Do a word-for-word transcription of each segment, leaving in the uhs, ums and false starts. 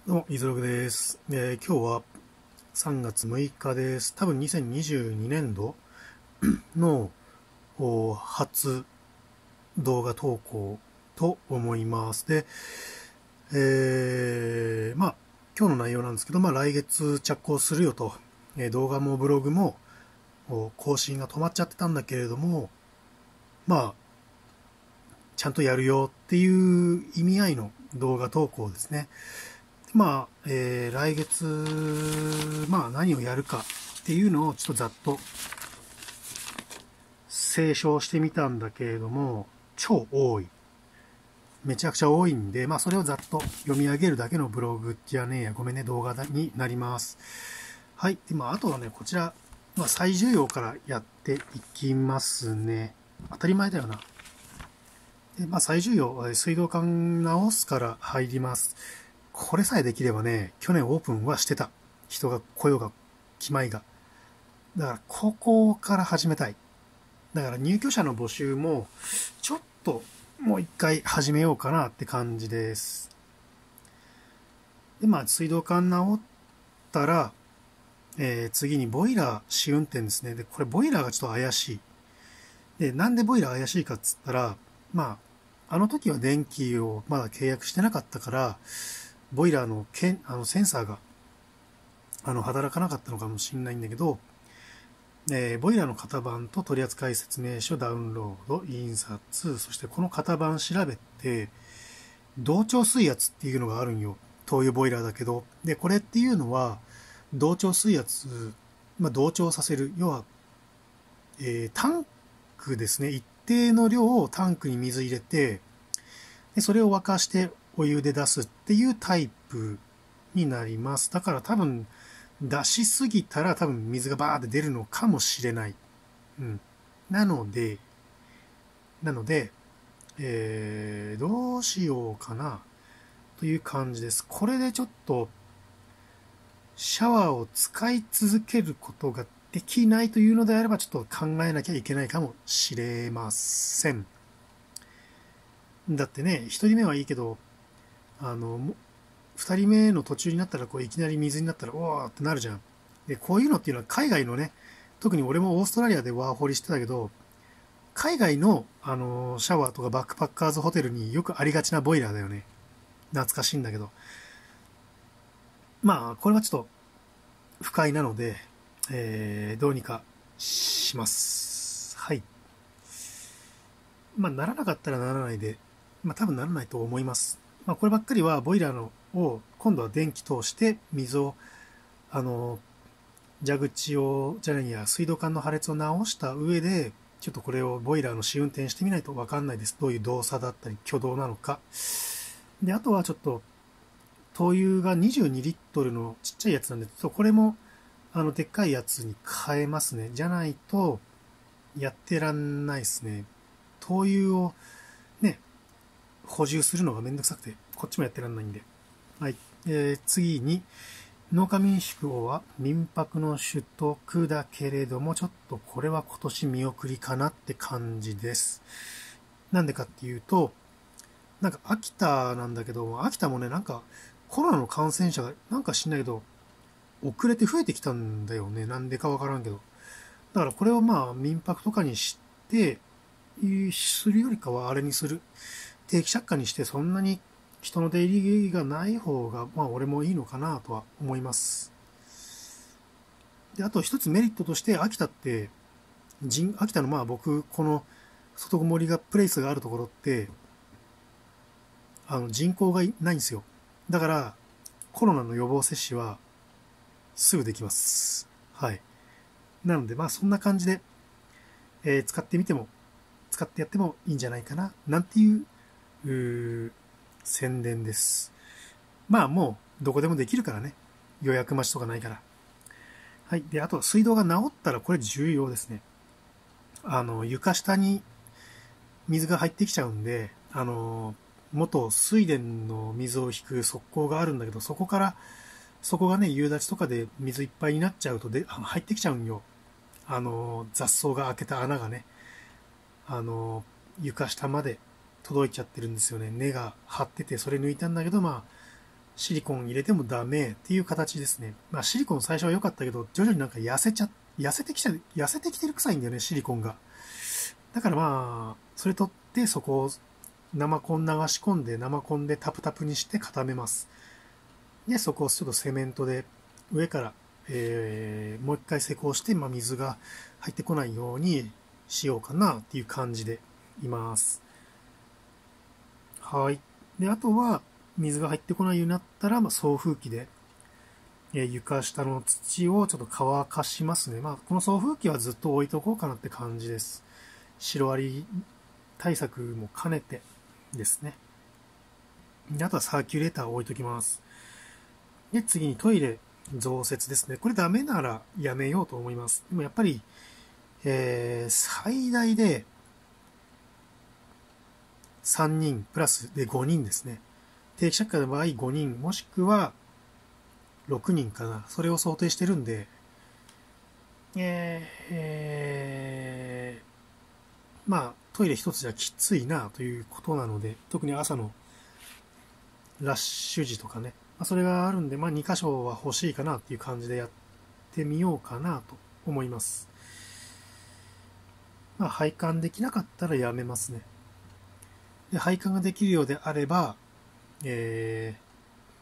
どうも、イズログです。えー今日はさんがつむいかです。多分にせんにじゅうにねんどのお初動画投稿と思います。で、えーまあ、今日の内容なんですけど、まあ、来月着工するよと、えー動画もブログもお更新が止まっちゃってたんだけれども、まあ、ちゃんとやるよっていう意味合いの動画投稿ですね。まあ、えー来月、まあ何をやるかっていうのをちょっとざっと清書してみたんだけれども、超多い。めちゃくちゃ多いんで、まあそれをざっと読み上げるだけのブログじゃねえや、ごめんね、動画になります。はい。で、まああとはね、こちら、まあ最重要からやっていきますね。当たり前だよな。で、まあ最重要、水道管直すから入ります。これさえできればね、去年オープンはしてた。人が来ようが、来まいが。だから、ここから始めたい。だから入居者の募集も、ちょっと、もう一回始めようかなって感じです。で、まあ、水道管直ったら、えー、次にボイラー試運転ですね。で、これボイラーがちょっと怪しい。で、なんでボイラー怪しいかっつったら、まあ、あの時は電気をまだ契約してなかったから、ボイラーのけんあのセンサーがあの働かなかったのかもしれないんだけど、えー、ボイラーの型番と取扱説明書ダウンロード、印刷、そしてこの型番調べて、同調水圧っていうのがあるんよ。灯油ボイラーだけど。で、これっていうのは、同調水圧、まあ、同調させる。要は、えー、タンクですね。一定の量をタンクに水入れて、でそれを沸かしてお湯で出すっていうタイプになります。だから多分、出しすぎたら多分水がバーって出るのかもしれない。うん。なので、なので、えー、どうしようかなという感じです。これでちょっと、シャワーを使い続けることができないというのであれば、ちょっと考えなきゃいけないかもしれません。だってね、一人目はいいけど、あの、二人目の途中になったら、こう、いきなり水になったら、おーってなるじゃん。で、こういうのっていうのは海外のね、特に俺もオーストラリアでワーホリしてたけど、海外の、あのーシャワーとかバックパッカーズホテルによくありがちなボイラーだよね。懐かしいんだけど。まあ、これはちょっと不快なので、えー、どうにかします。はい。まあ、ならなかったらならないで、まあ、多分ならないと思います。まあ、こればっかりはボイラーのを今度は電気通して水を、あのー蛇口を、じゃないや、水道管の破裂を直した上で、ちょっとこれをボイラーの試運転してみないとわかんないです。どういう動作だったり挙動なのか。で、あとはちょっと、灯油がにじゅうにリットルのちっちゃいやつなんで、ちょっとこれも、あの、でっかいやつに変えますね。じゃないと、やってらんないですね。灯油を、ね、補充するのがめんどくさくて、こっちもやってらんないんで。はい。えー、次に、農家民宿王は民泊の取得だけれども、ちょっとこれは今年見送りかなって感じです。なんでかっていうと、なんか秋田なんだけど、秋田もね、なんかコロナの感染者がなんか知んないけど、遅れて増えてきたんだよね。なんでかわからんけど。だからこれをまあ民泊とかにして、するよりかはあれにする。定期借家にしてそんなに人の出入りがない方が、まあ俺もいいのかなとは思います。で、あと一つメリットとして、秋田って、人、秋田のまあ僕、この外ごもりがプレイスがあるところって、あの人口がないんですよ。だから、コロナの予防接種はすぐできます。はい。なので、まあそんな感じで、えー使ってみても、使ってやってもいいんじゃないかな、なんていう、うー宣伝です。まあもう、どこでもできるからね。予約待ちとかないから。はい。で、あと、水道が治ったらこれ重要ですね。あの、床下に水が入ってきちゃうんで、あの、元水田の水を引く側溝があるんだけど、そこから、そこがね、夕立とかで水いっぱいになっちゃうとで、あの入ってきちゃうんよ。あの、雑草が開けた穴がね、あの、床下まで届いちゃってるんですよね。根が張ってて、それ抜いたんだけど、まあ、 シリコン入れてもダメっていう形ですね。まあシリコン最初は良かったけど、徐々になんか痩せちゃ、痩せてきちゃ、痩せてきてる臭いんだよね、シリコンが。だからまあ、それ取ってそこを生コン流し込んで、生コンでタプタプにして固めます。で、そこをちょっとセメントで上から、えー、もう一回施工して、まあ水が入ってこないようにしようかなっていう感じでいます。はい。で、あとは、水が入ってこないようになったら、まあ、送風機で、えー、床下の土をちょっと乾かしますね。まあ、この送風機はずっと置いとこうかなって感じです。シロアリ対策も兼ねてですね。で、あとはサーキュレーターを置いときます。で、次にトイレ増設ですね。これダメならやめようと思います。でもやっぱり、えー、最大でさんにんプラスでごにんですね。定期借家の場合ごにん、もしくはろくにんかな。それを想定してるんで、えーえー、まあ、トイレ一つじゃきついなということなので、特に朝のラッシュ時とかね、まあ、それがあるんで、まあに箇所は欲しいかなっていう感じでやってみようかなと思います。まあ、配管できなかったらやめますね。で、配管ができるようであれば、えー、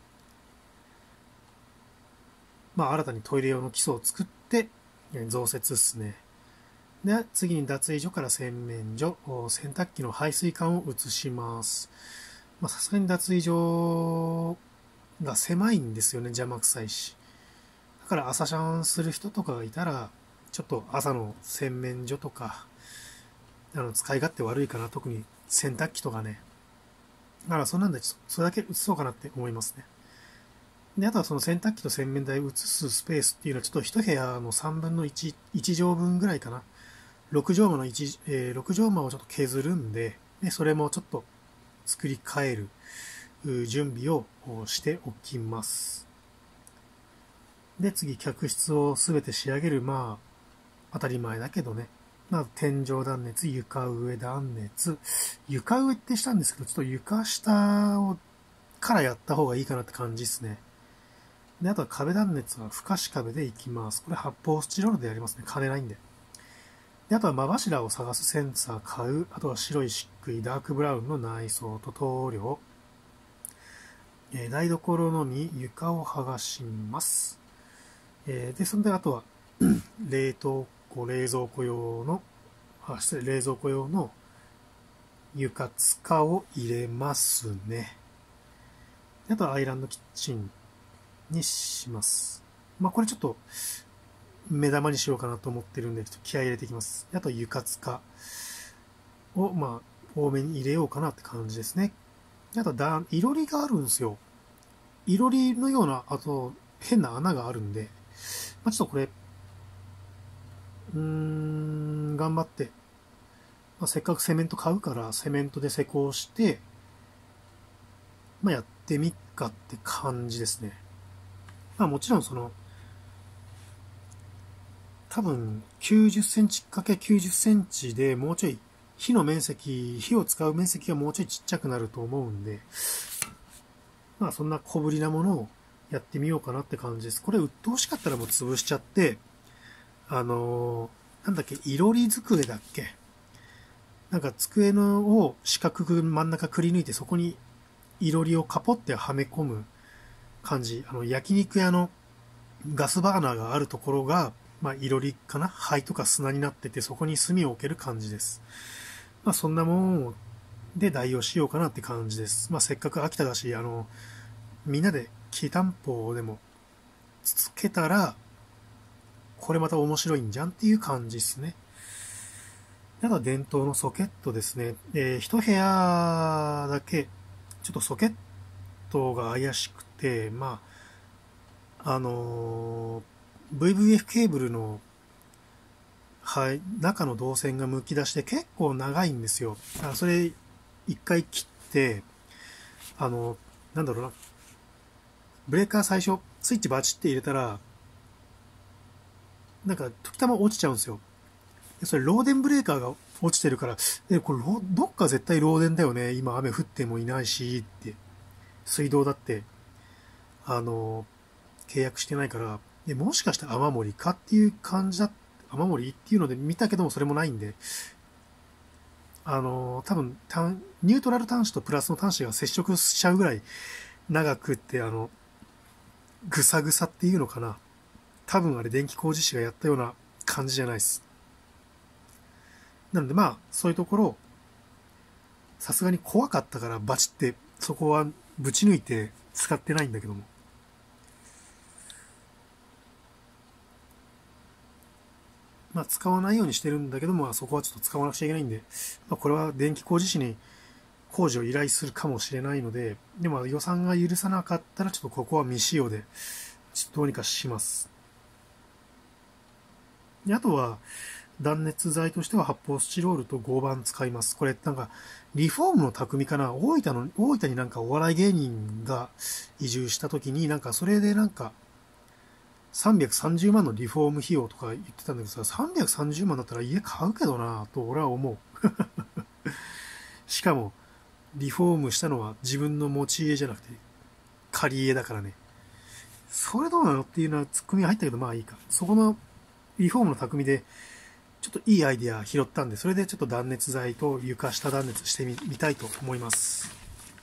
まあ、新たにトイレ用の基礎を作って、増設ですね。で、次に脱衣所から洗面所、洗濯機の排水管を移します。まあ、さすがに脱衣所が狭いんですよね、邪魔くさいし。だから朝シャンする人とかがいたら、ちょっと朝の洗面所とか、あの、使い勝手悪いかな、特に洗濯機とかね。だからそんなんで、それだけ移そうかなって思いますね。で、あとはその洗濯機と洗面台を移すスペースっていうのはちょっと一部屋のさんぶんのいち、いち畳分ぐらいかな。ろく畳間のいち、えー、ろく畳間をちょっと削るんで、で、それもちょっと作り変える準備をしておきます。で、次、客室をすべて仕上げる、まあ、当たり前だけどね。まあ、天井断熱、床上断熱。床上ってしたんですけど、ちょっと床下を、からやった方がいいかなって感じですね。で、あとは壁断熱は不可視壁でいきます。これ発泡スチロールでやりますね。金ないんで。で、あとは真柱を探すセンサー買う。あとは白い漆喰、ダークブラウンの内装と塗料。えー、台所のみ床を剥がします。えー、で、そんであとは冷凍庫、冷蔵庫用の、あ、失礼、冷蔵庫用の床塚を入れますね。あとはアイランドキッチンにします。まあこれちょっと目玉にしようかなと思ってるんで、ちょっと気合い入れていきます。あと床塚をまあ多めに入れようかなって感じですね。あとだ、いろりがあるんですよ。いろりのような、あと変な穴があるんで、まあ、ちょっとこれ、うーん、頑張って、まあ、せっかくセメント買うからセメントで施工して、まあ、やってみっかって感じですね。まあもちろんその、多分きゅうじゅっセンチ ×きゅうじゅっセンチでもうちょい火の面積、火を使う面積がもうちょいちっちゃくなると思うんで、まあそんな小ぶりなものをやってみようかなって感じです。これ鬱陶しかったらもう潰しちゃって、あのー、なんだっけ、いろり机だっけ。なんか机のを四角く真ん中くり抜いてそこにいろりをカポってはめ込む感じ。あの、焼肉屋のガスバーナーがあるところが、まあ、いろりかな灰とか砂になってて、そこに炭を置ける感じです。まあ、そんなもんで代用しようかなって感じです。まあ、せっかく秋田だし、あの、みんなできりたんぽでもつけたら、これまた面白いんじゃんっていう感じですね。あとは電灯のソケットですね。えー、一部屋だけ、ちょっとソケットが怪しくて、まあ、あのー、ブイブイエフ ケーブルの、はい、中の導線が剥き出して結構長いんですよ。あ、それ、一回切って、あの、なんだろうな。ブレーカー最初、スイッチバチって入れたら、なんか、時たま落ちちゃうんですよ。それ、ローデンブレーカーが落ちてるから、え、これ、どっか絶対漏電だよね。今雨降ってもいないし、って。水道だって、 あの、契約してないから、でもしかして雨漏りかっていう感じだ、雨漏りっていうので見たけどもそれもないんで、あの、多分、ニュートラル端子とプラスの端子が接触しちゃうぐらい長くって、あの、ぐさぐさっていうのかな。多分あれ電気工事士がやったような感じじゃないです。なのでまあ、そういうところ、さすがに怖かったからバチってそこはぶち抜いて使ってないんだけども。まあ使わないようにしてるんだけども、そこはちょっと使わなくちゃいけないんで、まあこれは電気工事士に工事を依頼するかもしれないので、でも予算が許さなかったらちょっとここは未使用で、ちょっとどうにかします。であとは、断熱材としては発泡スチロールと合板使います。これなんか、リフォームの匠かな、大分の、大分になんかお笑い芸人が移住した時になんかそれでなんか、さんびゃくさんじゅうまんのリフォーム費用とか言ってたんだけどさ、さんびゃくさんじゅうまんだったら家買うけどなぁと俺は思う。しかも、リフォームしたのは自分の持ち家じゃなくて、借り家だからね。それどうなのっていうのはツッコミが入ったけど、まあいいか。そこのリフォームの匠で、ちょっといいアイディア拾ったんで、それでちょっと断熱材と床下断熱してみたいと思います。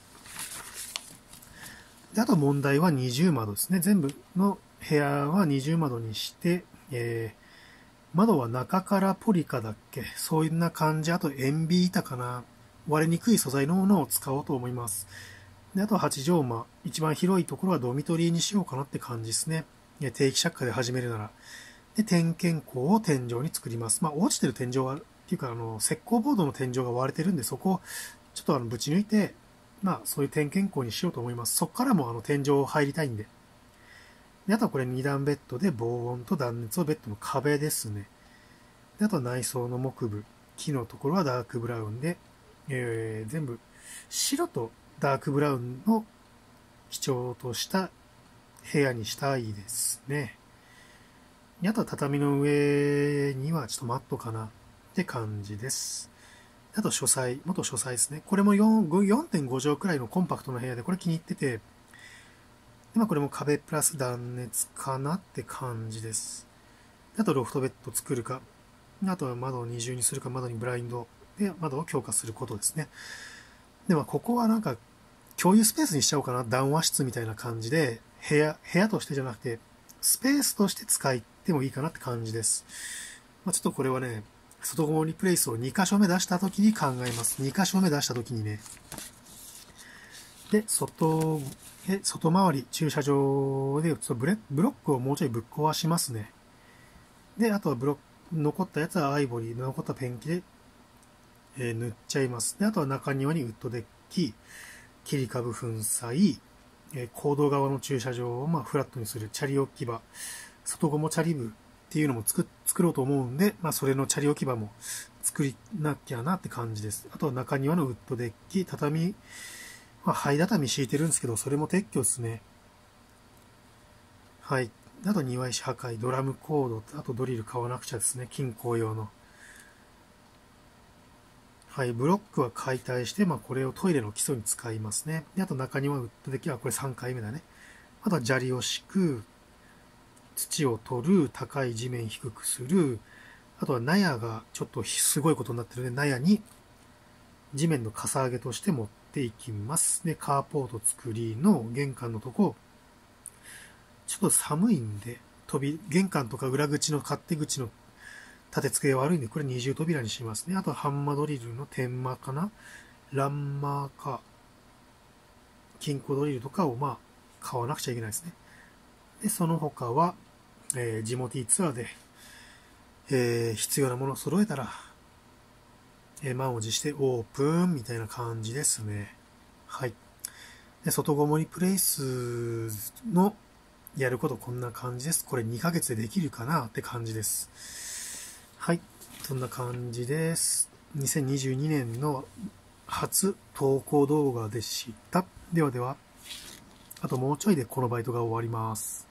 であと問題は二重窓ですね。全部の部屋は二重窓にして、えー、窓は中からポリカだっけ、そういうな感じ。あと塩ビ板かな。割れにくい素材のものを使おうと思います。であとはち畳間。一番広いところはドミトリーにしようかなって感じですね。定期借家で始めるなら。で、点検口を天井に作ります。まあ、落ちてる天井は、っていうか、あの、石膏ボードの天井が割れてるんで、そこをちょっとあの、ぶち抜いて、まあ、そういう点検口にしようと思います。そこからもあの、天井入りたいんで。で、あとはこれ二段ベッドで防音と断熱をベッドの壁ですね。で、あとは内装の木部。木のところはダークブラウンで、えー、全部白とダークブラウンの基調とした部屋にしたいですね。あとは畳の上にはちょっとマットかなって感じです。あと書斎、元書斎ですね。これも よんてんご 畳くらいのコンパクトな部屋で、これ気に入ってて、今これも壁プラス断熱かなって感じです。あとロフトベッド作るか、あとは窓を二重にするか、窓にブラインドで窓を強化することですね。でもここはなんか共有スペースにしちゃおうかな。談話室みたいな感じで、部屋、部屋としてじゃなくて、スペースとして使ってもいいかなって感じです。まあ、ちょっとこれはね、外ごもりプレイスをに箇所目出した時に考えます。に箇所目出した時にね。で、外、え、外回り、駐車場で、ちょっとブレブロックをもうちょいぶっ壊しますね。で、あとはブロック、残ったやつはアイボリー、残ったペンキで、えー、塗っちゃいます。で、あとは中庭にウッドデッキ、切り株粉砕、えー、行動側の駐車場をまあフラットにするチャリ置き場、外ごもチャリ部っていうのも作作ろうと思うんで、まあそれのチャリ置き場も作りなきゃなって感じです。あとは中庭のウッドデッキ、畳、まあ灰畳敷いてるんですけど、それも撤去ですね。はい。あと庭石破壊、ドラムコード、あとドリル買わなくちゃですね。金工用の。はい、ブロックは解体して、まあこれをトイレの基礎に使いますね。であと中庭ウッドデッキはこれさんかいめだね。あとは砂利を敷く、土を取る、高い地面低くする、あとは納屋がちょっとすごいことになってるので、納屋に地面のかさ上げとして持っていきます。で、カーポート作りの玄関のとこ、ちょっと寒いんで、飛び、玄関とか裏口の勝手口の立て付けが悪いんで、これ二重扉にしますね。あとはハンマードリルの天間かな、ランマーか、金庫ドリルとかをまあ、買わなくちゃいけないですね。で、その他は、えー、ジモティツアーで、えー、必要なものを揃えたら、えー、満を持してオープンみたいな感じですね。はい。で、外ごもりプレイスのやることこんな感じです。これにかげつでできるかなって感じです。はい。そんな感じです。にせんにじゅうにねんの初投稿動画でした。ではでは、あともうちょいでこのバイトが終わります。